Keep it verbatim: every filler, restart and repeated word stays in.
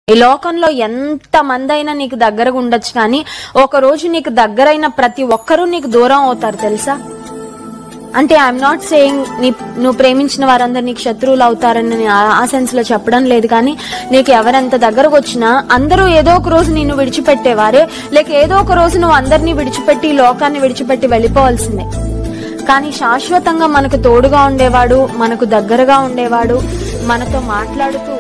ఈ లోకంలో ఎంత మంది అయినా నీకు దగ్గరగా ఉండొచ్చు, కానీ ఒక రోజు నీకు దగ్గరైన ప్రతి ఒక్కరూ నీకు దూరం అవుతారు తెలుసా. అంటే ఐఎమ్ నాట్ సేయింగ్ నీ నువ్వు ప్రేమించిన వారందరు నీకు శత్రువులు అవుతారని నేను ఆ సెన్స్ లో చెప్పడం లేదు, కానీ నీకు ఎవరెంత దగ్గరకు వచ్చినా అందరూ ఏదో ఒక రోజు నిన్ను విడిచిపెట్టేవారే, లేక ఏదో ఒక రోజు నువ్వు అందరినీ విడిచిపెట్టి ఈ లోకాన్ని విడిచిపెట్టి వెళ్ళిపోవాల్సిందే. కానీ శాశ్వతంగా మనకు తోడుగా ఉండేవాడు, మనకు దగ్గరగా ఉండేవాడు, మనతో మాట్లాడుతూ